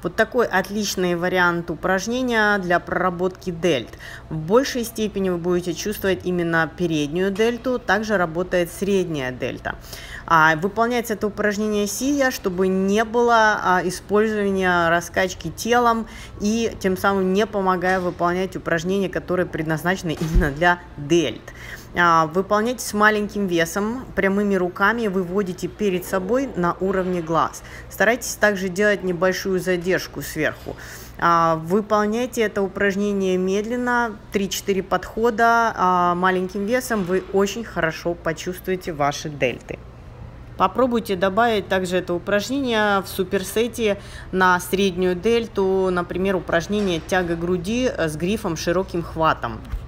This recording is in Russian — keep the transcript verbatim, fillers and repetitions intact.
Вот такой отличный вариант упражнения для проработки дельт. В большей степени вы будете чувствовать именно переднюю дельту, также работает средняя дельта. А, выполняется это упражнение сидя, чтобы не было а, использования раскачки телом и тем самым не помогая выполнять упражнения, которые предназначены именно для дельт. А, выполняйте с маленьким весом, прямыми руками выводите перед собой на уровне глаз. Старайтесь также делать небольшую задержку сверху. А, выполняйте это упражнение медленно, три-четыре подхода, а, маленьким весом вы очень хорошо почувствуете ваши дельты. Попробуйте добавить также это упражнение в суперсете на среднюю дельту, например, упражнение тяга груди с грифом широким хватом.